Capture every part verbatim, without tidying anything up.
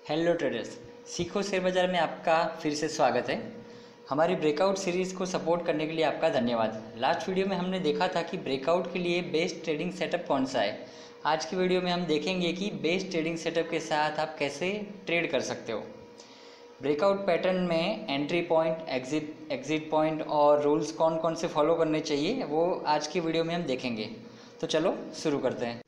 Hello traders, सीखो share बाज़ार में आपका फिर से स्वागत है। हमारी ब्रेकआउट सीरीज़ को सपोर्ट करने के लिए आपका धन्यवाद। लास्ट वीडियो में हमने देखा था कि ब्रेकआउट के लिए बेस्ट ट्रेडिंग सेटअप कौन सा है। आज की वीडियो में हम देखेंगे कि बेस्ट ट्रेडिंग सेटअप के साथ आप कैसे ट्रेड कर सकते हो। ब्रेकआउट पैटर्न में entry point, exit exit point और रूल्स कौन कौन से फॉलो करने चाहिए वो आज की वीडियो में हम देखेंगे। तो चलो शुरू करते हैं।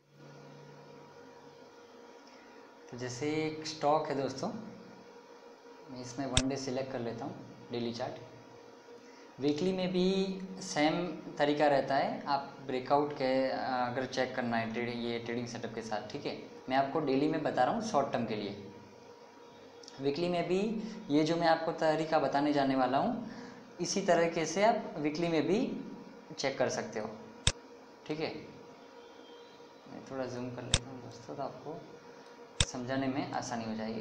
तो जैसे एक स्टॉक है दोस्तों, मैं इसमें वन डे सिलेक्ट कर लेता हूँ, डेली चार्ट। वीकली में भी सेम तरीका रहता है। आप ब्रेकआउट के अगर चेक करना है ट्रेडिंग ये ट्रेडिंग सेटअप के साथ, ठीक है। मैं आपको डेली में बता रहा हूँ शॉर्ट टर्म के लिए। वीकली में भी ये जो मैं आपको तरीका बताने जाने वाला हूँ, इसी तरीके से आप वीकली में भी चेक कर सकते हो, ठीक है। मैं थोड़ा जूम कर लेता हूँ दोस्तों, तो आपको समझाने में आसानी हो जाएगी।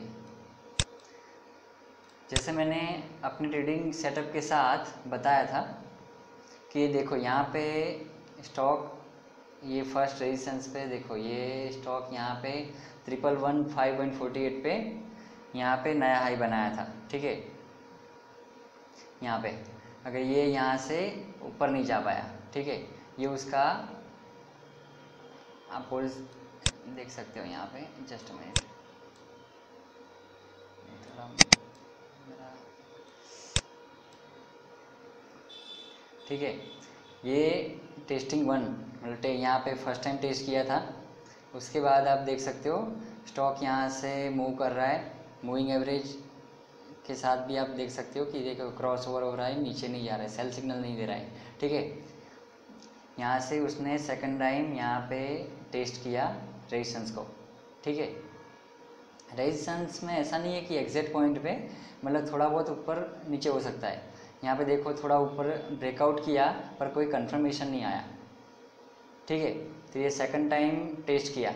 जैसे मैंने अपने ट्रेडिंग सेटअप के साथ बताया था कि ये देखो यहाँ पे स्टॉक, ये फर्स्ट रेजिस्टेंस पे देखो, ये स्टॉक यहाँ पे triple one five point forty eight पे यहाँ पे नया हाई बनाया था, ठीक है। यहाँ पे अगर ये यहाँ से ऊपर नहीं जा पाया, ठीक है, ये उसका आप देख सकते हो यहाँ पे। जस्ट मिनट, थोड़ा मेरा, ठीक है। ये टेस्टिंग वन मतलब यहाँ पे फर्स्ट टाइम टेस्ट किया था। उसके बाद आप देख सकते हो स्टॉक यहाँ से मूव कर रहा है, मूविंग एवरेज के साथ भी आप देख सकते हो कि देखो क्रॉस ओवर हो रहा है, नीचे नहीं जा रहा है, सेल सिग्नल नहीं दे रहा है, ठीक है। यहाँ से उसने सेकंड टाइम यहाँ पे टेस्ट किया रेजिस्टेंस को, ठीक है। रेजिस्टेंस में ऐसा नहीं है कि एग्जैक्ट पॉइंट पे, मतलब थोड़ा बहुत ऊपर नीचे हो सकता है। यहाँ पे देखो थोड़ा ऊपर ब्रेकआउट किया पर कोई कंफर्मेशन नहीं आया, ठीक है। तो ये सेकंड टाइम टेस्ट किया।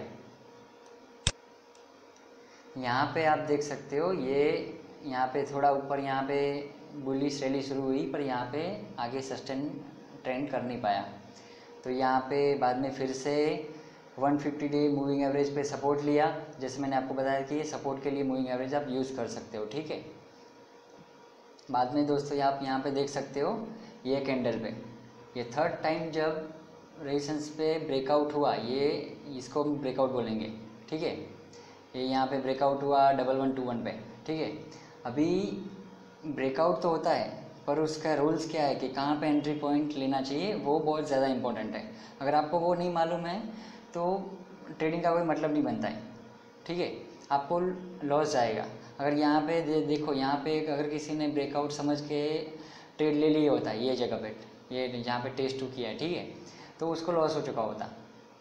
यहाँ पे आप देख सकते हो ये यहाँ पे थोड़ा ऊपर, यहाँ पे बुलिश रैली शुरू हुई पर यहाँ पे आगे सस्टेन ट्रेंड कर नहीं पाया। तो यहाँ पे बाद में फिर से one fifty day moving average पे सपोर्ट लिया। जैसे मैंने आपको बताया कि ये सपोर्ट के लिए मूविंग एवरेज आप यूज़ कर सकते हो, ठीक है। बाद में दोस्तों आप यहाँ पे देख सकते हो ये कैंडल पे, ये थर्ड टाइम जब रेजिस्टेंस पे ब्रेकआउट हुआ, ये इसको हम ब्रेकआउट बोलेंगे, ठीक है। ये यहाँ पे ब्रेकआउट हुआ डबल वन टू वन पे, ठीक है। अभी ब्रेकआउट तो होता है पर उसका रूल्स क्या है कि कहाँ पे एंट्री पॉइंट लेना चाहिए, वो बहुत ज़्यादा इंपॉर्टेंट है। अगर आपको वो नहीं मालूम है तो ट्रेडिंग का कोई मतलब नहीं बनता है, ठीक है। आपको लॉस जाएगा। अगर यहाँ पे दे, देखो यहाँ पे अगर किसी ने ब्रेकआउट समझ के ट्रेड ले लिया होता है, ये जगह पे, ये जहाँ पे टेस्ट टू किया है, ठीक है, तो उसको लॉस हो चुका होता।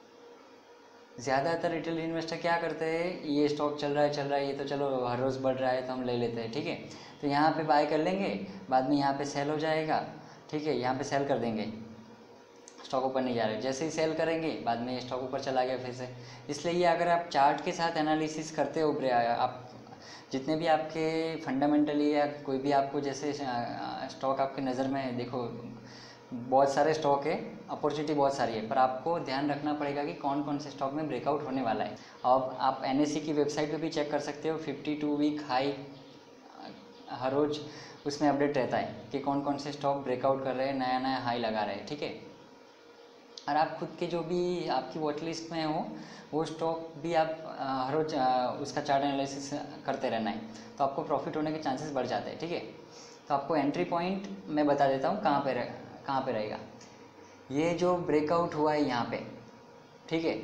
ज़्यादातर रिटेल इन्वेस्टर क्या करते हैं, ये स्टॉक चल रहा है चल रहा है ये तो चलो हर रोज़ बढ़ रहा है तो हम ले लेते हैं, ठीक है। तो यहाँ पे बाय कर लेंगे, बाद में यहाँ पे सेल हो जाएगा, ठीक है। यहाँ पे सेल कर देंगे, स्टॉक ऊपर नहीं जा रहा है। जैसे ही सेल करेंगे बाद में स्टॉक ऊपर चला गया फिर से। इसलिए ये अगर आप चार्ट के साथ एनालिसिस करते हो, आप जितने भी आपके फंडामेंटली या कोई भी आपको जैसे स्टॉक आपके नज़र में देखो, बहुत सारे स्टॉक है, अपॉर्चुनिटी बहुत सारी है, पर आपको ध्यान रखना पड़ेगा कि कौन कौन से स्टॉक में ब्रेकआउट होने वाला है। अब आप एन एस ई की वेबसाइट पे भी चेक कर सकते हो, फिफ्टी टू वीक हाई हर रोज़ उसमें अपडेट रहता है कि कौन कौन से स्टॉक ब्रेकआउट कर रहे हैं, नया नया हाई लगा रहे हैं, ठीक है। और आप खुद के जो भी आपकी वॉच लिस्ट में हो वो स्टॉक भी आप हर रोज उसका चार्ट एनालिसिस करते रहना है, तो आपको प्रॉफिट होने के चांसेस बढ़ जाते हैं, ठीक है। तो आपको एंट्री पॉइंट मैं बता देता हूँ कहाँ पे रह, कहाँ पे रहेगा। ये जो ब्रेकआउट हुआ है यहाँ पे, ठीक है,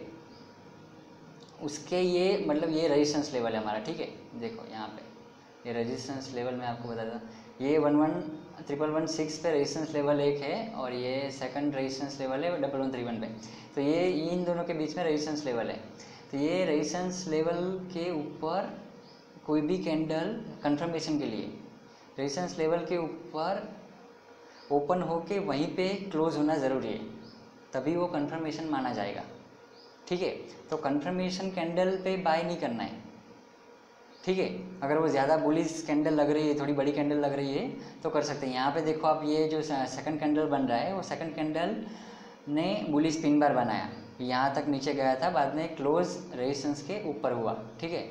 उसके ये मतलब ये रेजिस्टेंस लेवल है हमारा, ठीक है। देखो यहाँ पे ये रेजिस्टेंस लेवल मैं आपको बता दूँ, ये one one triple one six पे रेजिस्टेंस लेवल एक है और ये सेकंड रेजिस्टेंस लेवल है डबल वन थ्री वन पे। तो ये इन दोनों के बीच में रेजिस्टेंस लेवल है। तो ये रेजिस्टेंस लेवल के ऊपर कोई भी कैंडल कंफर्मेशन के लिए रेजिस्टेंस लेवल के ऊपर ओपन होके वहीं पे क्लोज होना ज़रूरी है, तभी वो कंफर्मेशन माना जाएगा, ठीक है। तो कंफर्मेशन कैंडल पे बाय नहीं करना है, ठीक है। अगर वो ज़्यादा बुलिश कैंडल लग रही है, थोड़ी बड़ी कैंडल लग रही है तो कर सकते हैं। यहाँ पे देखो आप, ये जो सेकंड कैंडल बन रहा है वो सेकंड कैंडल ने बुलिश पिन बार बनाया, यहाँ तक नीचे गया था, बाद में क्लोज रेजिस्टेंस के ऊपर हुआ, ठीक है।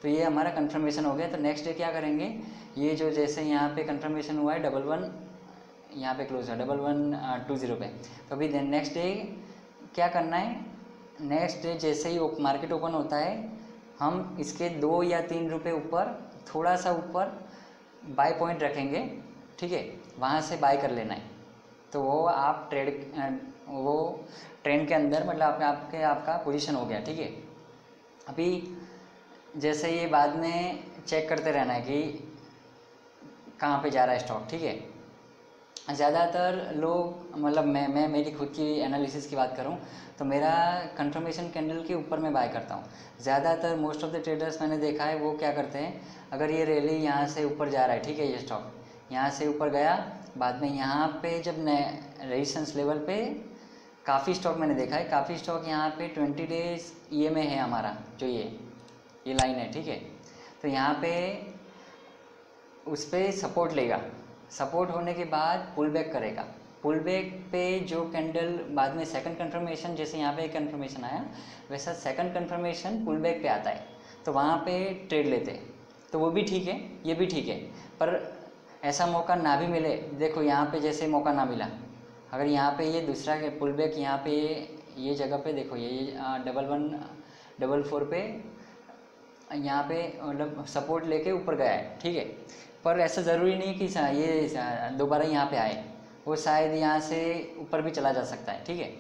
तो ये हमारा कंफर्मेशन हो गया। तो नेक्स्ट डे क्या करेंगे, ये जो जैसे यहाँ पे कंफर्मेशन हुआ है डबल वन, यहाँ पे क्लोज है डबल वन टू ज़ीरो पे, तो अभी नेक्स्ट डे क्या करना है, नेक्स्ट डे जैसे ही मार्केट ओपन होता है हम इसके दो या तीन रुपये ऊपर थोड़ा सा ऊपर बाय पॉइंट रखेंगे, ठीक है, वहाँ से बाय कर लेना है। तो वो आप ट्रेड वो ट्रेंड के अंदर मतलब आपके आपके आपका पोजीशन हो गया, ठीक है। अभी जैसे ये बाद में चेक करते रहना है कि कहाँ पे जा रहा है स्टॉक, ठीक है। ज़्यादातर लोग मतलब मैं मैं मेरी खुद की एनालिसिस की बात करूँ तो मेरा कंफर्मेशन कैंडल के ऊपर मैं बाय करता हूँ। ज़्यादातर मोस्ट ऑफ द ट्रेडर्स मैंने देखा है वो क्या करते हैं, अगर ये रैली यहाँ से ऊपर जा रहा है, ठीक है, ये स्टॉक यहाँ से ऊपर गया, बाद में यहाँ पे जब रेजिस्टेंस लेवल पे काफ़ी स्टॉक मैंने देखा है, काफ़ी स्टॉक यहाँ पे twenty days E M A है हमारा, जो ये ये लाइन है, ठीक है। तो यहाँ पे उस पर सपोर्ट लेगा, सपोर्ट होने के बाद पुल बैक करेगा, पुल बैक पे जो कैंडल बाद में सेकंड कंफर्मेशन, जैसे यहाँ पे एक कंफर्मेशन आया वैसा सेकंड कंफर्मेशन पुल बैक पे आता है, तो वहाँ पे ट्रेड लेते हैं। तो वो भी ठीक है, ये भी ठीक है, पर ऐसा मौका ना भी मिले, देखो यहाँ पे जैसे मौका ना मिला, अगर यहाँ पे ये दूसरा पुल बैक यहाँ पे ये जगह पे देखो ये डबल वन डबल फोर पे यहाँ पे मतलब सपोर्ट लेके ऊपर गया है, ठीक है, पर ऐसा ज़रूरी नहीं कि ये दोबारा यहाँ पे आए, वो शायद यहाँ से ऊपर भी चला जा सकता है, ठीक है।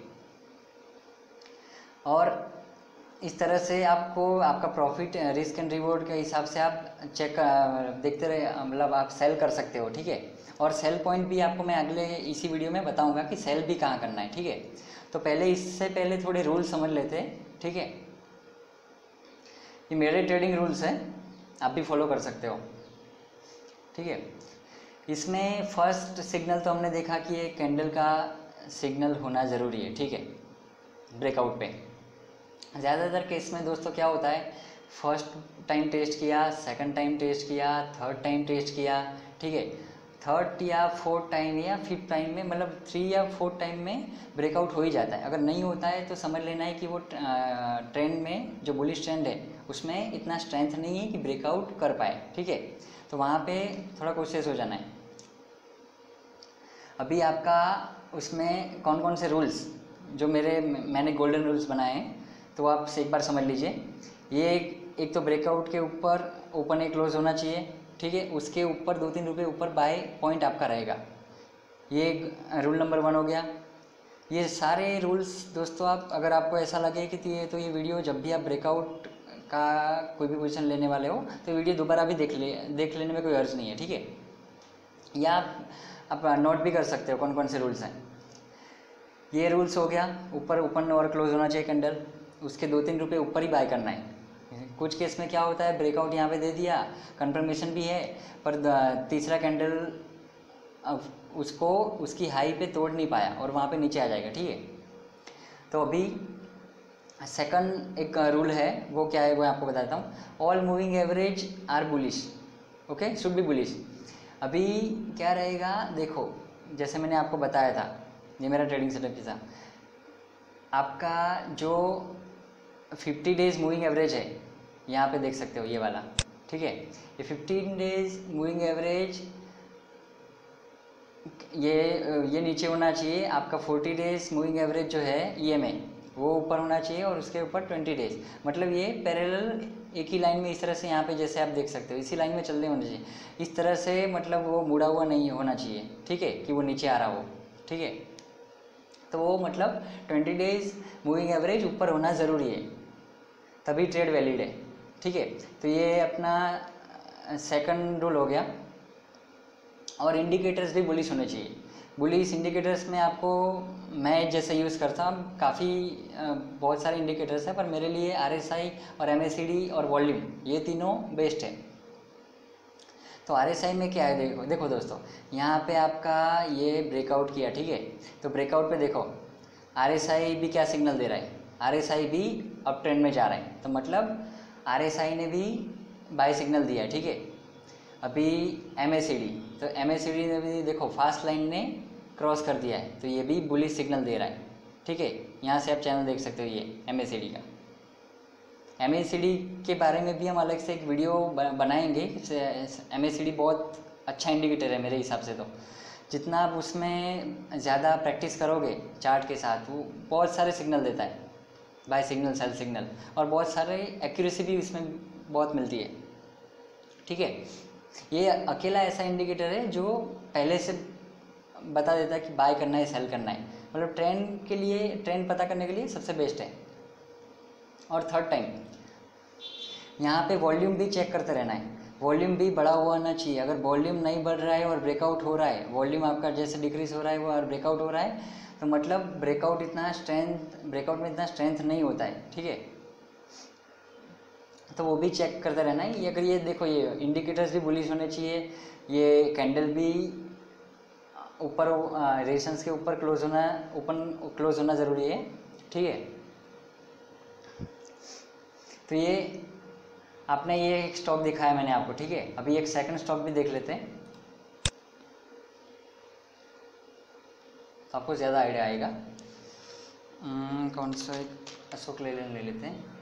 और इस तरह से आपको आपका प्रॉफिट रिस्क एंड रिवॉर्ड के हिसाब से आप चेक देखते रहे, मतलब आप सेल कर सकते हो, ठीक है। और सेल पॉइंट भी आपको मैं अगले इसी वीडियो में बताऊंगा कि सेल भी कहाँ करना है, ठीक है। तो पहले इससे पहले थोड़े रूल समझ लेते हैं, ठीक है। ये मेरे ट्रेडिंग रूल्स हैं, आप भी फॉलो कर सकते हो, ठीक है। इसमें फर्स्ट सिग्नल तो हमने देखा कि ये कैंडल का सिग्नल होना ज़रूरी है, ठीक है, ब्रेकआउट पे। ज़्यादातर केस में दोस्तों क्या होता है, फर्स्ट टाइम टेस्ट किया, सेकंड टाइम टेस्ट किया, थर्ड टाइम टेस्ट किया, ठीक है, थर्ड या फोर्थ टाइम या फिफ्थ टाइम में मतलब थ्री या फोर्थ टाइम में ब्रेकआउट हो ही जाता है। अगर नहीं होता है तो समझ लेना है कि वो ट्रेंड में जो बुलिश ट्रेंड है उसमें इतना स्ट्रेंथ नहीं है कि ब्रेकआउट कर पाए, ठीक है। तो वहाँ पे थोड़ा कोशिश हो जाना है। अभी आपका उसमें कौन कौन से रूल्स जो मेरे मैंने गोल्डन रूल्स बनाए हैं तो आप एक बार समझ लीजिए। ये एक, एक तो ब्रेकआउट के ऊपर ओपन ए क्लोज होना चाहिए, ठीक है, उसके ऊपर दो तीन रुपये ऊपर बाय पॉइंट आपका रहेगा, ये रूल नंबर वन हो गया। ये सारे रूल्स दोस्तों आप अगर आपको ऐसा लगे कि ये तो ये वीडियो जब भी आप ब्रेकआउट का कोई भी पोजीशन लेने वाले हो तो वीडियो दोबारा भी देख ले देख लेने में कोई अर्ज नहीं है, ठीक है। या आप, आप नोट भी कर सकते हो कौन कौन से रूल्स हैं। ये रूल्स हो गया, ऊपर ओपन और क्लोज होना चाहिए कैंडल, उसके दो तीन रुपये ऊपर ही बाय करना है। कुछ केस में क्या होता है, ब्रेकआउट यहाँ पे दे दिया, कंफर्मेशन भी है, पर तीसरा कैंडल अब उसको उसकी हाई पे तोड़ नहीं पाया और वहाँ पे नीचे आ जाएगा, ठीक है। तो अभी सेकंड एक रूल है, वो क्या है वो आपको बताता हूँ। All moving average are bullish, okay, should be bullish. अभी क्या रहेगा, देखो जैसे मैंने आपको बताया था, ये मेरा ट्रेडिंग सेटअप था, आपका जो फिफ्टी डेज मूविंग एवरेज है यहाँ पे देख सकते हो ये वाला, ठीक है। ये फिफ्टीन डेज मूविंग एवरेज ये ये नीचे होना चाहिए, आपका फोर्टी डेज मूविंग एवरेज जो है ई एम ए वो ऊपर होना चाहिए और उसके ऊपर ट्वेंटी डेज, मतलब ये पैरेलल एक ही लाइन में इस तरह से यहाँ पे जैसे आप देख सकते हो इसी लाइन में चल रहे होने चाहिए, इस तरह से, मतलब वो मुड़ा हुआ नहीं होना चाहिए, ठीक है, कि वो नीचे आ रहा हो, ठीक है। तो वो मतलब ट्वेंटी डेज मूविंग एवरेज ऊपर होना ज़रूरी है, तभी ट्रेड वैलिड है, ठीक है। तो ये अपना सेकंड रूल हो गया। और इंडिकेटर्स भी बुलिश होने चाहिए। बुलिश इंडिकेटर्स में आपको मैं जैसे यूज़ करता हूँ, काफ़ी बहुत सारे इंडिकेटर्स हैं, पर मेरे लिए आर एस आई और एम ए सी डी और वॉल्यूम ये तीनों बेस्ट है। तो आर एस आई में क्या है, देखो देखो दोस्तों, यहाँ पे आपका ये ब्रेकआउट किया, ठीक है, तो ब्रेकआउट पे देखो आर एस आई भी क्या सिग्नल दे रहा है, आर एस आई भी अप ट्रेंड में जा रहा है, तो मतलब आर एस आई ने भी बाय सिग्नल दिया है, ठीक है। अभी एम ए सी डी, तो एम ए सी डी ने भी देखो फास्ट लाइन ने क्रॉस कर दिया है, तो ये भी बुलिश सिग्नल दे रहा है, ठीक है। यहाँ से आप चैनल देख सकते हो ये एम ए सी डी का। एम ए सी डी के बारे में भी हम अलग से एक वीडियो बनाएंगे। एम ए सी डी बहुत अच्छा इंडिकेटर है मेरे हिसाब से। तो जितना आप उसमें ज़्यादा प्रैक्टिस करोगे चार्ट के साथ, वो बहुत सारे सिग्नल देता है, बाय सिग्नल, सेल सिग्नल, और बहुत सारे एक्यूरेसी भी इसमें बहुत मिलती है। ठीक है, ये अकेला ऐसा इंडिकेटर है जो पहले से बता देता है कि बाय करना है, सेल करना है, मतलब ट्रेंड के लिए, ट्रेंड पता करने के लिए सबसे बेस्ट है। और थर्ड टाइम यहाँ पे वॉल्यूम भी चेक करते रहना है, वॉल्यूम भी बढ़ा हुआ होना चाहिए। अगर वॉल्यूम नहीं बढ़ रहा है और ब्रेकआउट हो रहा है, वॉल्यूम आपका जैसे डिक्रीज हो रहा है वो और ब्रेकआउट हो रहा है, तो मतलब ब्रेकआउट इतना स्ट्रेंथ ब्रेकआउट में इतना स्ट्रेंथ नहीं होता है। ठीक है, तो वो भी चेक करते रहना है। ये अगर ये देखो, ये इंडिकेटर्स भी बुलिश होने चाहिए, ये कैंडल भी ऊपर रेजिस्टेंस के ऊपर क्लोज होना, ओपन क्लोज होना ज़रूरी है। ठीक है, तो ये आपने ये एक स्टॉक दिखाया मैंने आपको। ठीक है, अभी एक सेकंड स्टॉक भी देख लेते हैं तो आपको ज़्यादा आइडिया आएगा। उम, कौन सा एक अशोक लेलैंड ले लेते हैं।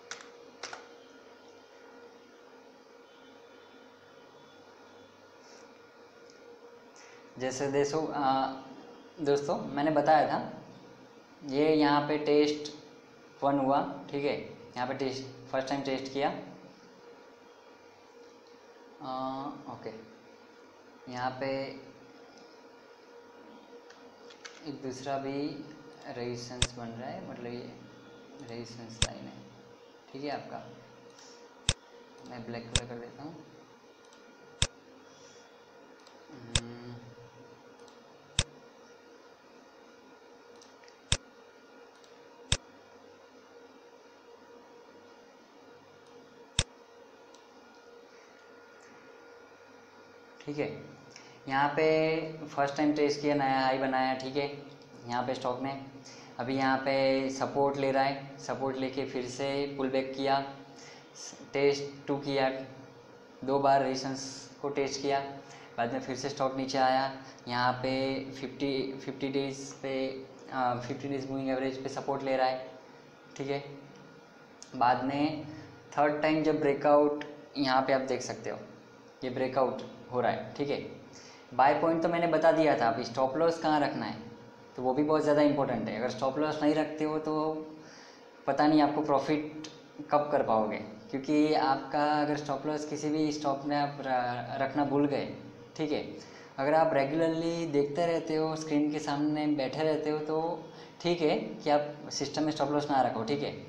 जैसे देशो आ, दोस्तों मैंने बताया था, ये यहाँ पे टेस्ट वन हुआ। ठीक है, यहाँ पे टेस्ट फर्स्ट टाइम टेस्ट किया। आ, ओके, यहाँ पे एक दूसरा भी रेजिस्टेंस बन रहा है, मतलब ये रेजिस्टेंस लाइन है। ठीक है, आपका मैं ब्लैक कलर कर देता हूँ। ठीक है, यहाँ पे फर्स्ट टाइम टेस्ट किया, नया हाई बनाया। ठीक है, यहाँ पे स्टॉक में अभी यहाँ पे सपोर्ट ले रहा है, सपोर्ट लेके फिर से पुल बैक किया, टेस्ट टू किया, दो बार रेजिस्टेंस को टेस्ट किया, बाद में फिर से स्टॉक नीचे आया। यहाँ पे फिफ्टी फिफ्टी डेज पे फिफ्टी डेज मूविंग एवरेज पे सपोर्ट ले रहा है। ठीक है, बाद में थर्ड टाइम जब ब्रेकआउट, यहाँ पे आप देख सकते हो ये ब्रेकआउट हो रहा है। ठीक है, बाय पॉइंट तो मैंने बता दिया था। अभी स्टॉप लॉस कहाँ रखना है, तो वो भी बहुत ज़्यादा इंपॉर्टेंट है। अगर स्टॉप लॉस नहीं रखते हो तो पता नहीं आपको प्रॉफिट कब कर पाओगे, क्योंकि आपका अगर स्टॉप लॉस किसी भी स्टॉक में आप रखना भूल गए, ठीक है, अगर आप रेगुलरली देखते रहते हो, स्क्रीन के सामने बैठे रहते हो, तो ठीक है कि आप सिस्टम में स्टॉप लॉस ना रखो। ठीक है,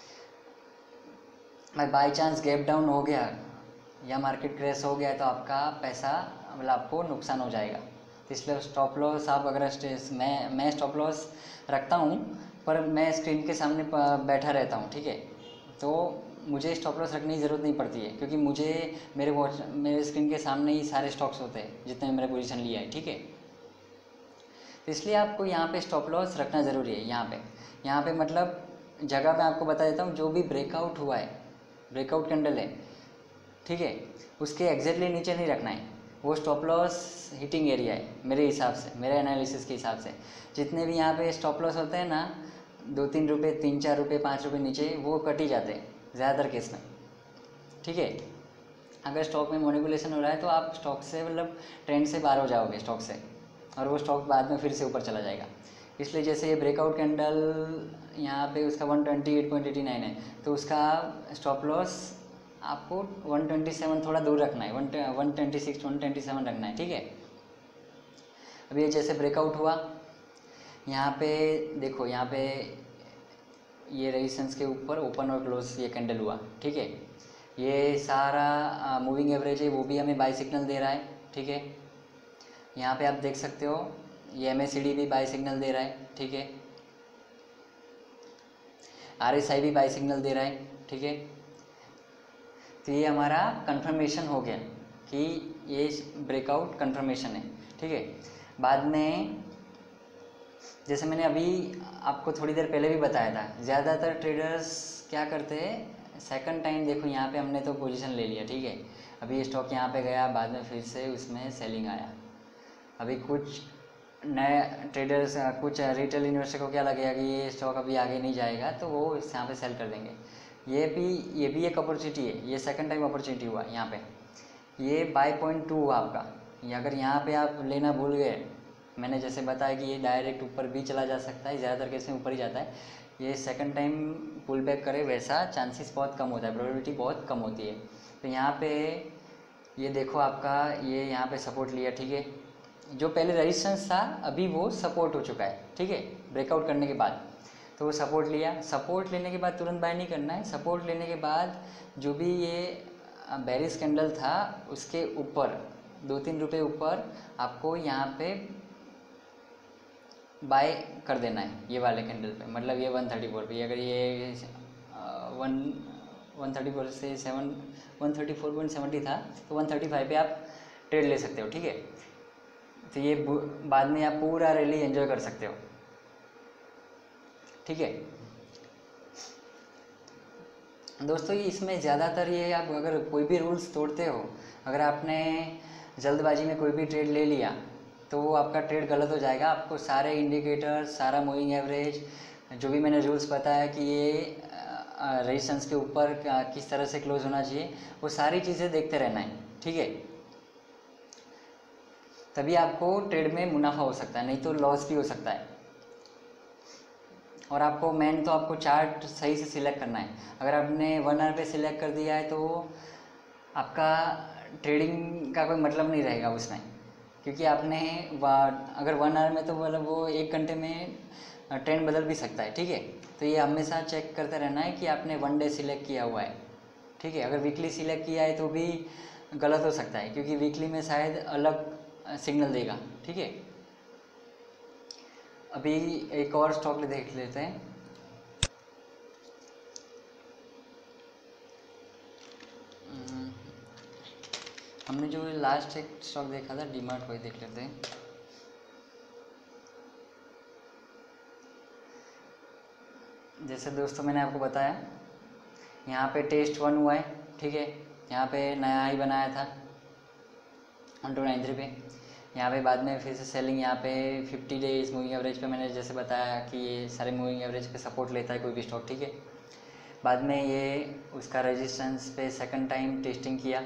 भाई बाई चांस गैप डाउन हो गया या मार्केट क्रैश हो गया तो आपका पैसा, मतलब आपको नुकसान हो जाएगा। तो इसलिए स्टॉप लॉस आप अगर स्टेस मैं मैं स्टॉप लॉस रखता हूँ, पर मैं स्क्रीन के सामने बैठा रहता हूँ। ठीक है, तो मुझे स्टॉप लॉस रखने की ज़रूरत नहीं पड़ती है, क्योंकि मुझे मेरे वॉच मेरे स्क्रीन के सामने ही सारे स्टॉक्स होते हैं जितने मैंने पोजीशन लिया है। ठीक है, तो इसलिए आपको यहाँ पे स्टॉप लॉस रखना ज़रूरी है। यहाँ पे यहाँ पे मतलब जगह मैं आपको बता देता हूँ, जो भी ब्रेकआउट हुआ है, ब्रेकआउट कैंडल है, ठीक है, उसके एग्जैक्टली नीचे नहीं रखना है, वो स्टॉप लॉस हिटिंग एरिया है मेरे हिसाब से, मेरे एनालिसिस के हिसाब से। जितने भी यहाँ पे स्टॉप लॉस होते हैं ना, दो तीन रुपये, तीन चार रुपये, पाँच रुपये नीचे, वो कट ही जाते हैं ज़्यादातर केस में। ठीक है, अगर स्टॉक में मैनिपुलेशन हो रहा है तो आप स्टॉक से, मतलब ट्रेंड से बाहर हो जाओगे स्टॉक से, और वो स्टॉक बाद में फिर से ऊपर चला जाएगा। इसलिए जैसे ये ब्रेकआउट कैंडल यहाँ पे उसका one twenty eight point eighty nine है, तो उसका स्टॉप लॉस आपको वन ट्वेंटी सेवन थोड़ा दूर रखना है, one one twenty six one twenty seven रखना है। ठीक है, अब ये जैसे ब्रेकआउट हुआ, यहाँ पे देखो, यहाँ पे ये रेजिस्टेंस के ऊपर ओपन और क्लोज ये कैंडल हुआ। ठीक है, ये सारा मूविंग एवरेज है, वो भी हमें बाय सिग्नल दे रहा है। ठीक है, यहाँ पे आप देख सकते हो ये एम ए सी डी भी बाय सिग्नल दे रहा है। ठीक है, आर एस आई भी बाय सिग्नल दे रहा है। ठीक है, तो ये हमारा कंफर्मेशन हो गया कि ये ब्रेकआउट कंफर्मेशन है। ठीक है, बाद में जैसे मैंने अभी आपको थोड़ी देर पहले भी बताया था, ज़्यादातर ट्रेडर्स क्या करते हैं, सेकंड टाइम देखो यहाँ पे हमने तो पोजीशन ले लिया। ठीक है, अभी ये स्टॉक यहाँ पे गया, बाद में फिर से उसमें सेलिंग आया। अभी कुछ नए ट्रेडर्स, कुछ रिटेल इन्वेस्टर को क्या लगेगा कि ये स्टॉक अभी आगे नहीं जाएगा, तो वो यहाँ पे सेल कर देंगे। ये भी ये भी एक अपॉर्चुनिटी है, ये सेकंड टाइम अपॉर्चुनिटी हुआ यहाँ पे, ये बाई पॉइंट टू हुआ आपका। ये अगर यहाँ पे आप लेना भूल गए, मैंने जैसे बताया कि ये डायरेक्ट ऊपर भी चला जा सकता है, ज़्यादातर केस में ऊपर ही जाता है। ये सेकंड टाइम पुल बैक करे वैसा चांसेस बहुत कम होता है, प्रोबेबिलिटी बहुत कम होती है। तो यहाँ पे ये देखो आपका ये यहाँ पे सपोर्ट लिया, ठीक है, जो पहले रेजिस्टेंस था अभी वो सपोर्ट हो चुका है, ठीक है, ब्रेकआउट करने के बाद। तो वो सपोर्ट लिया, सपोर्ट लेने के बाद तुरंत बाय नहीं करना है, सपोर्ट लेने के बाद जो भी ये बेरिश कैंडल था उसके ऊपर दो तीन रुपये ऊपर आपको यहाँ पे बाय कर देना है, ये वाले कैंडल पे, मतलब ये वन थर्टी फोर पे। अगर ये वन वन थर्टी फोर से seven one thirty four point seventy था तो वन थर्टी फाइव पे आप ट्रेड ले सकते हो, ठीक है। तो ये बाद में आप पूरा रैली एंजॉय कर सकते हो, ठीक है दोस्तों। ये इसमें ज़्यादातर ये आप अगर कोई भी रूल्स तोड़ते हो, अगर आपने जल्दबाजी में कोई भी ट्रेड ले लिया तो वो आपका ट्रेड गलत हो जाएगा। आपको सारे इंडिकेटर, सारा मूविंग एवरेज, जो भी मैंने रूल्स बताया कि ये रेजिस्टेंस के ऊपर किस तरह से क्लोज होना चाहिए, वो सारी चीज़ें देखते रहना है, ठीक है, तभी आपको ट्रेड में मुनाफा हो सकता है, नहीं तो लॉस भी हो सकता है। और आपको मेन तो आपको चार्ट सही से सिलेक्ट करना है। अगर आपने वन आवर पे सिलेक्ट कर दिया है तो आपका ट्रेडिंग का कोई मतलब नहीं रहेगा उसमें, क्योंकि आपने अगर वन आवर में तो मतलब वो एक घंटे में ट्रेंड बदल भी सकता है, ठीक है। तो ये हमेशा चेक करते रहना है कि आपने वन डे सिलेक्ट किया हुआ है, ठीक है। अगर वीकली सिलेक्ट किया है तो भी गलत हो सकता है, क्योंकि वीकली में शायद अलग सिग्नल देगा, ठीक है। अभी एक और स्टॉक देख लेते हैं। हमने जो लास्ट एक स्टॉक देखा था डीमार्ट, वही देख लेते हैं। जैसे दोस्तों मैंने आपको बताया यहाँ पे टेस्ट वन हुआ है, ठीक है, यहाँ पे नया हाई बनाया था वन टू नाइन थ्री पे। यहाँ पे बाद में फिर से सेलिंग, यहाँ पे फिफ्टी डेज मूविंग एवरेज पे मैंने जैसे बताया कि ये सारे मूविंग एवरेज पे सपोर्ट लेता है कोई भी स्टॉक, ठीक है। बाद में ये उसका रेजिस्टेंस पे सेकंड टाइम टेस्टिंग किया,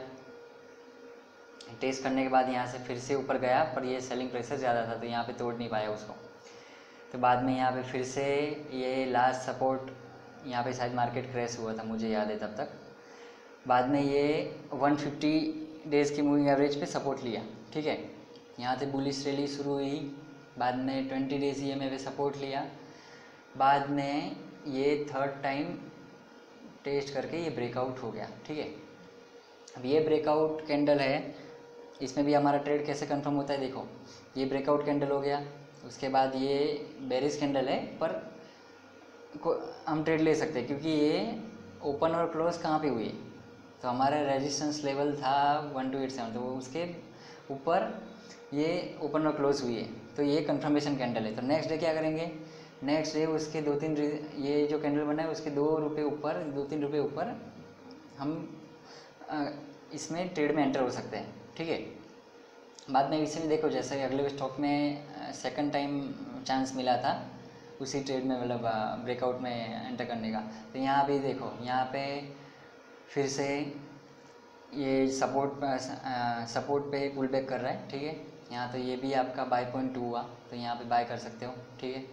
टेस्ट करने के बाद यहाँ से फिर से ऊपर गया, पर ये सेलिंग प्रेशर ज़्यादा था तो यहाँ पे तोड़ नहीं पाया उसको। तो बाद में यहाँ पे फिर से ये लास्ट सपोर्ट, यहाँ पे शायद मार्केट क्रैश हुआ था, मुझे याद है तब तक। बाद में ये वन फिफ्टी डेज़ की मूविंग एवरेज पे सपोर्ट लिया, ठीक है। यहाँ से बुलिश रैली शुरू हुई, बाद में twenty days E M A पे सपोर्ट लिया, बाद में ये थर्ड टाइम टेस्ट करके ये ब्रेकआउट हो गया, ठीक है। अब ये ब्रेकआउट कैंडल है, इसमें भी हमारा ट्रेड कैसे कंफर्म होता है, देखो ये ब्रेकआउट कैंडल हो गया, उसके बाद ये बेरिश कैंडल है, पर को हम ट्रेड ले सकते हैं क्योंकि ये ओपन और क्लोज कहाँ पे हुई है, तो हमारा रेजिस्टेंस लेवल था वन टू एट सेवन, तो उसके ऊपर ये ओपन और क्लोज हुई है, तो ये कंफर्मेशन कैंडल है। तो नेक्स्ट डे क्या करेंगे, नेक्स्ट डे उसके दो तीन ये जो कैंडल बना है उसके दो रुपये ऊपर, दो तीन रुपये ऊपर हम इसमें ट्रेड में एंटर हो सकते हैं, ठीक है। बाद में इसे भी देखो, जैसे अगले स्टॉक में सेकंड टाइम चांस मिला था उसी ट्रेड में, मतलब ब्रेकआउट में एंटर करने का, तो यहाँ भी देखो यहाँ पे फिर से ये सपोर्ट सपोर्ट पे पुल बैक कर रहा है, ठीक है। यहाँ तो ये भी आपका बाय पॉइंट टू हुआ, तो यहाँ पे बाय कर सकते हो, ठीक है।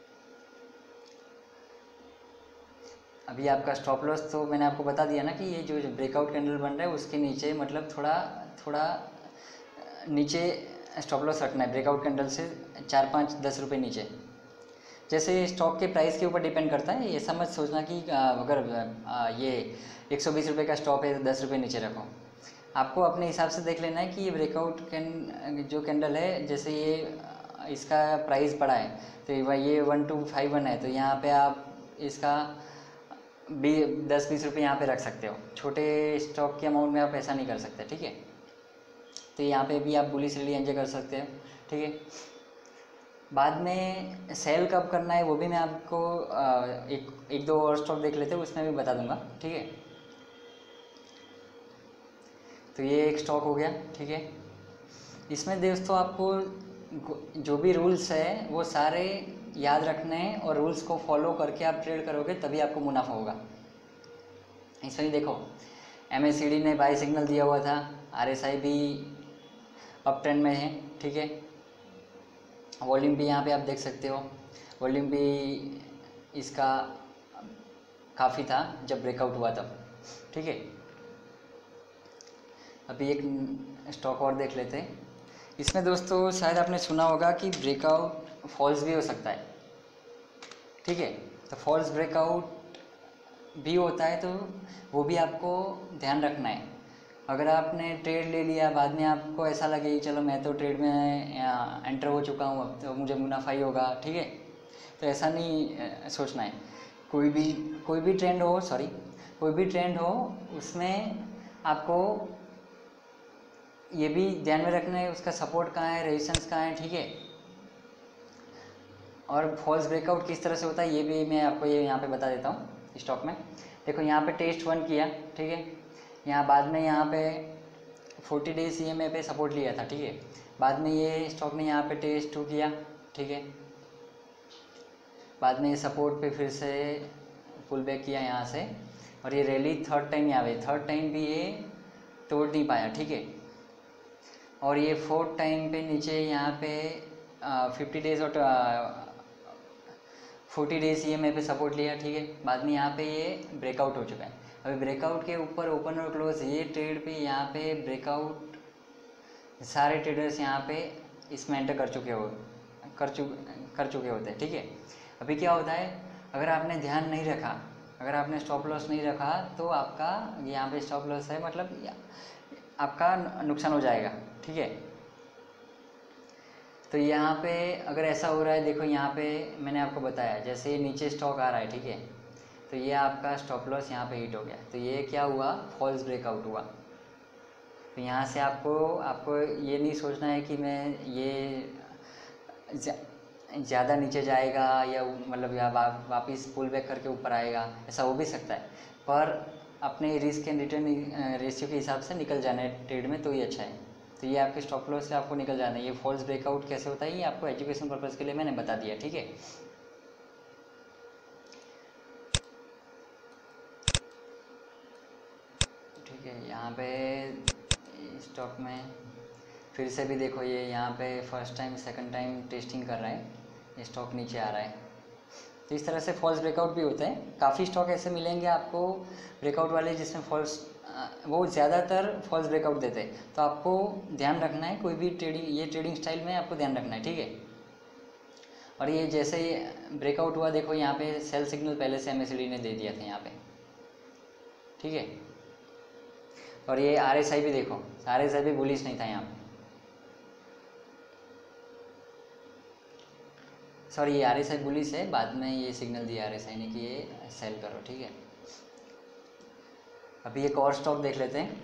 अभी आपका स्टॉप लॉस तो मैंने आपको बता दिया ना कि ये जो ब्रेकआउट कैंडल बन रहा है उसके नीचे, मतलब थोड़ा थोड़ा नीचे स्टॉप लॉस रखना है, ब्रेकआउट कैंडल से चार पाँच दस रुपये नीचे। जैसे स्टॉक के प्राइस के ऊपर डिपेंड करता है, ऐसा मत सोचना कि अगर ये एक सौ बीस रुपये का स्टॉप है तो दस रुपये नीचे रखो। आपको अपने हिसाब से देख लेना है कि ये ब्रेकआउट कैन जो कैंडल है, जैसे ये इसका प्राइस बढ़ा है तो ये वन टू फाइव वन है, तो यहाँ पे आप इसका बी दस बीस रुपये यहाँ पे रख सकते हो। छोटे स्टॉक के अमाउंट में आप ऐसा नहीं कर सकते, ठीक है। तो यहाँ पे भी आप बुलिश रैली एंजॉय कर सकते हो, ठीक है। बाद में सेल कब करना है वो भी मैं आपको एक एक दो और स्टॉक देख लेते हैं, उसमें भी बता दूंगा, ठीक है। तो ये एक स्टॉक हो गया, ठीक है। इसमें दोस्तों आपको जो भी रूल्स है वो सारे याद रखने हैं और रूल्स को फॉलो करके आप ट्रेड करोगे तभी आपको मुनाफा होगा। इसमें भी देखो एम ए सी डी ने बाई सिग्नल दिया हुआ था, आर एस आई भी अप ट्रेंड में है, ठीक है। वॉल्यूम भी यहाँ पे आप देख सकते हो, वॉल्यूम भी इसका काफ़ी था जब ब्रेकआउट हुआ तब, ठीक है। अभी एक स्टॉक और देख लेते हैं। इसमें दोस्तों शायद आपने सुना होगा कि ब्रेकआउट फॉल्स भी हो सकता है, ठीक है। तो फॉल्स ब्रेकआउट भी होता है, तो वो भी आपको ध्यान रखना है। अगर आपने ट्रेड ले लिया, बाद में आपको ऐसा लगे चलो मैं तो ट्रेड में एंटर हो चुका हूँ, अब तो मुझे मुनाफा ही होगा, ठीक है, तो ऐसा नहीं सोचना है। कोई भी कोई भी ट्रेंड हो सॉरी कोई भी ट्रेंड हो उसमें आपको ये भी ध्यान में रखना है उसका सपोर्ट कहाँ है, रेजिस्टेंस कहाँ है, ठीक है। और फॉल्स ब्रेकआउट किस तरह से होता है ये भी मैं आपको ये यहाँ पे बता देता हूँ। स्टॉक में देखो यहाँ पे टेस्ट वन किया, ठीक है, यहाँ बाद में यहाँ पे forty days C M A पे सपोर्ट लिया था, ठीक है। बाद में ये स्टॉक ने यहाँ पे टेस्ट टू किया, ठीक है, बाद में ये सपोर्ट पे फिर से पुल बैक किया यहाँ से, और ये रैली थर्ड टाइम यहाँ पे थर्ड टाइम भी ये तोड़ नहीं पाया, ठीक है। और ये फोर्थ टाइम पे नीचे यहाँ पे फिफ्टी डेज और forty days C M A पे सपोर्ट लिया, ठीक है। बाद में यहाँ पे ये ब्रेकआउट हो चुका है। अभी ब्रेकआउट के ऊपर ओपन और क्लोज ये ट्रेड पे यहाँ पे ब्रेकआउट सारे ट्रेडर्स यहाँ पे इसमें एंटर कर चुके हो कर चुके कर चुके होते हैं, ठीक है। अभी क्या होता है, अगर आपने ध्यान नहीं रखा, अगर आपने स्टॉप लॉस नहीं रखा तो आपका यहाँ पे स्टॉप लॉस है, मतलब आपका नुकसान हो जाएगा, ठीक है। तो यहाँ पे अगर ऐसा हो रहा है, देखो यहाँ पे मैंने आपको बताया जैसे नीचे स्टॉक आ रहा है, ठीक है, तो ये आपका स्टॉप लॉस यहाँ पे हिट हो गया, तो ये क्या हुआ, फॉल्स ब्रेकआउट हुआ। तो यहाँ से आपको आपको ये नहीं सोचना है कि मैं ये ज़्यादा नीचे जाएगा या मतलब या वा, वापस पुल बैक करके ऊपर आएगा, ऐसा हो भी सकता है, पर अपने रिस्क एंड रिटर्न रेशियो के हिसाब से निकल जाना है ट्रेड में, तो ये अच्छा है। तो ये आपके स्टॉप लॉस से आपको निकल जाना है। ये फॉल्स ब्रेकआउट कैसे होता है ये आपको एजुकेशन पर्पज़ के लिए मैंने बता दिया, ठीक है। ठीक है, यहाँ पे स्टॉक में फिर से भी देखो ये यहाँ पे first time second time testing कर रहा है, ये स्टॉक नीचे आ रहा है। तो इस तरह से फॉल्स ब्रेकआउट भी होते हैं। काफ़ी स्टॉक ऐसे मिलेंगे आपको ब्रेकआउट वाले जिसमें फॉल्स वो ज़्यादातर फॉल्स ब्रेकआउट देते हैं, तो आपको ध्यान रखना है कोई भी ट्रेडिंग ये ट्रेडिंग स्टाइल में आपको ध्यान रखना है, ठीक है। और ये जैसे ही ब्रेकआउट हुआ देखो यहाँ पे सेल सिग्नल पहले से एम ए सी डी ने दे दिया था यहाँ पे, ठीक है। और ये आर एस आई भी देखो, आर एस आई भी बुलिश नहीं था यहाँ पे, सॉरी ये आर एस आई बुलिश है, बाद में ये सिग्नल दिया आर एस आई ने कि ये सेल करो, ठीक है। अभी एक और स्टॉक देख लेते हैं।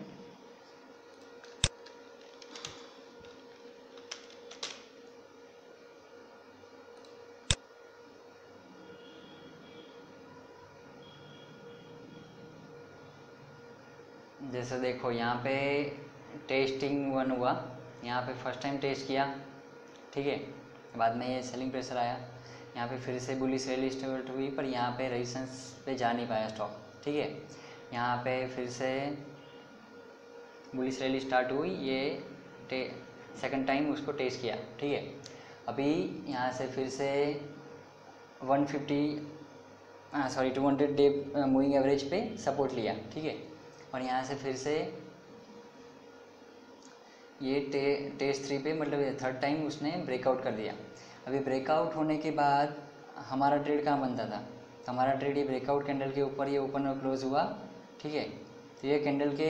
जैसे देखो यहाँ पे टेस्टिंग वन हुआ, यहाँ पे फर्स्ट टाइम टेस्ट किया, ठीक है, बाद में ये सेलिंग प्रेशर आया, यहाँ पे फिर से बुलिश रैली स्टार्ट हुई, पर यहाँ पे रेजिस्टेंस पे जा नहीं पाया स्टॉक, ठीक है। यहाँ पे फिर से बुलिश रैली स्टार्ट हुई, ये सेकंड टाइम उसको टेस्ट किया, ठीक है। अभी यहाँ से फिर से one fifty sorry two hundred day moving average पे सपोर्ट लिया, ठीक है। और यहाँ से फिर से ये टे टेस्ट थ्री पे मतलब थर्ड टाइम उसने ब्रेकआउट कर दिया। अभी ब्रेकआउट होने के बाद हमारा ट्रेड कहाँ बनता था, तो हमारा ट्रेड ये ब्रेकआउट कैंडल के ऊपर ये ओपन और क्लोज हुआ, ठीक है। तो ये कैंडल के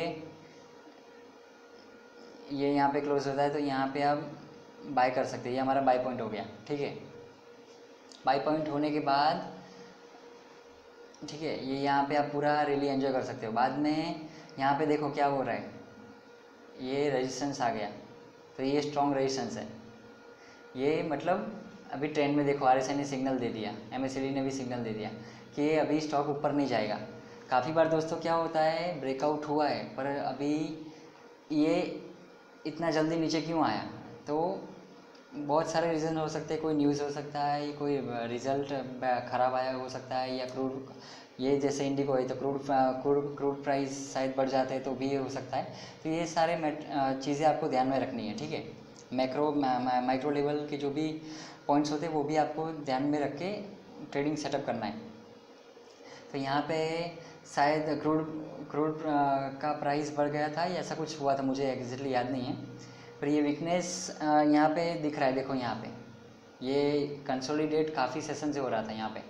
ये यहाँ पे क्लोज होता है, तो यहाँ पे आप बाय कर सकते हैं, ये हमारा बाय पॉइंट हो गया, ठीक है। बाय पॉइंट होने के बाद ठीक है, ये यहाँ पे आप पूरा रैली एंजॉय कर सकते हो। बाद में यहाँ पे देखो क्या हो रहा है, ये रेजिस्टेंस आ गया, तो ये स्ट्रॉन्ग रेजिस्टेंस है, ये मतलब अभी ट्रेंड में देखो आर एस आई ने सिग्नल दे दिया, एम ए सी डी ने भी सिग्नल दे दिया कि अभी स्टॉक ऊपर नहीं जाएगा। काफ़ी बार दोस्तों क्या होता है, ब्रेकआउट हुआ है पर अभी ये इतना जल्दी नीचे क्यों आया, तो बहुत सारे रीज़न हो सकते हैं, कोई न्यूज़ हो सकता है, कोई रिज़ल्ट ख़राब आया हो सकता है, या क्रूड ये जैसे इंडिगो है तो क्रूड क्रूड क्रूड प्राइस शायद बढ़ जाते हैं तो भी हो सकता है। तो ये सारे चीज़ें आपको ध्यान में रखनी है, ठीक है। मैक्रो माइक्रो लेवल के जो भी पॉइंट्स होते हैं वो भी आपको ध्यान में रख के ट्रेडिंग सेटअप करना है। तो यहाँ पे शायद क्रूड क्रूड का प्राइस बढ़ गया था या ऐसा कुछ हुआ था, मुझे एग्जैक्टली याद नहीं है। पर ये वीकनेस यहाँ पे दिख रहा है, देखो यहाँ पे ये कंसोलिडेट काफ़ी सेशन से हो रहा था, यहाँ पे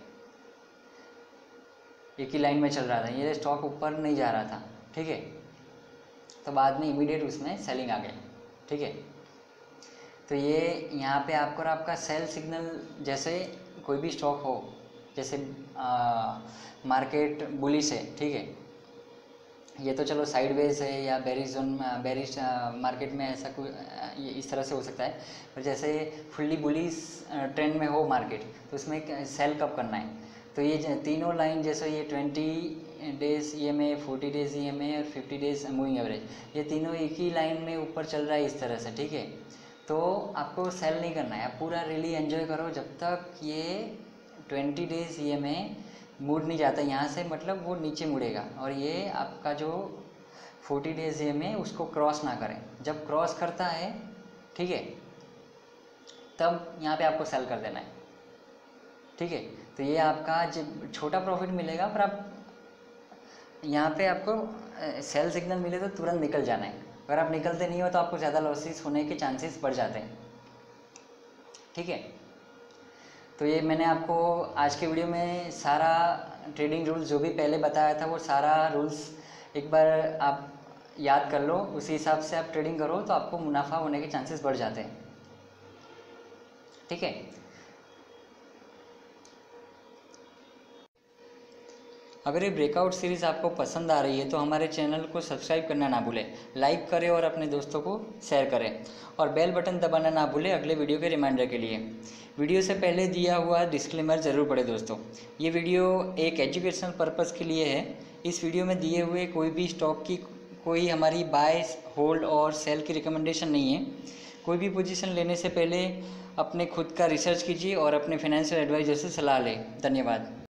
एक ही लाइन में चल रहा था, ये स्टॉक ऊपर नहीं जा रहा था, ठीक है। तो बाद में इमीडिएट उसमें सेलिंग आ गई, ठीक है। तो ये यहाँ पे आपको और आपका सेल सिग्नल, जैसे कोई भी स्टॉक हो, जैसे मार्केट बुलिश है, ठीक है, ये तो चलो साइडवेज है या बेरिश जोन बेरिश मार्केट में ऐसा कोई ये इस तरह से हो सकता है। पर जैसे फुल्ली बुलिश ट्रेंड में हो मार्केट तो उसमें सेल कब करना है। तो ये तीनों लाइन जैसे ये twenty days E M A, forty days E M A और फिफ्टी डेज मूविंग एवरेज, ये तीनों एक ही लाइन में ऊपर चल रहा है इस तरह से, ठीक है। तो आपको सेल नहीं करना है, आप पूरा रियली एंजॉय करो जब तक ये twenty days E M A मुड़ नहीं जाता यहाँ से, मतलब वो नीचे मुड़ेगा। और ये आपका जो forty days E M A उसको क्रॉस ना करें, जब क्रॉस करता है, ठीक है, तब यहाँ पे आपको सेल कर देना है, ठीक है। तो ये आपका जब छोटा प्रॉफिट मिलेगा, पर आप यहाँ पे आपको सेल सिग्नल मिले तो तुरंत निकल जाना है। अगर आप निकलते नहीं हो तो आपको ज़्यादा लॉसेस होने के चांसेस बढ़ जाते हैं, ठीक है। तो ये मैंने आपको आज के वीडियो में सारा ट्रेडिंग रूल्स जो भी पहले बताया था वो सारा रूल्स एक बार आप याद कर लो, उसी हिसाब से आप ट्रेडिंग करो तो आपको मुनाफा होने के चांसेस बढ़ जाते हैं, ठीक है। अगर ये ब्रेकआउट सीरीज़ आपको पसंद आ रही है तो हमारे चैनल को सब्सक्राइब करना ना भूलें, लाइक करें और अपने दोस्तों को शेयर करें और बेल बटन दबाना ना भूलें अगले वीडियो के रिमाइंडर के लिए। वीडियो से पहले दिया हुआ डिस्क्लेमर ज़रूर पढ़ें दोस्तों। ये वीडियो एक एजुकेशनल पर्पज़ के लिए है। इस वीडियो में दिए हुए कोई भी स्टॉक की कोई हमारी बाय, होल्ड और सेल की रिकमेंडेशन नहीं है। कोई भी पोजीशन लेने से पहले अपने खुद का रिसर्च कीजिए और अपने फाइनेंशियल एडवाइजर से सलाह लें। धन्यवाद।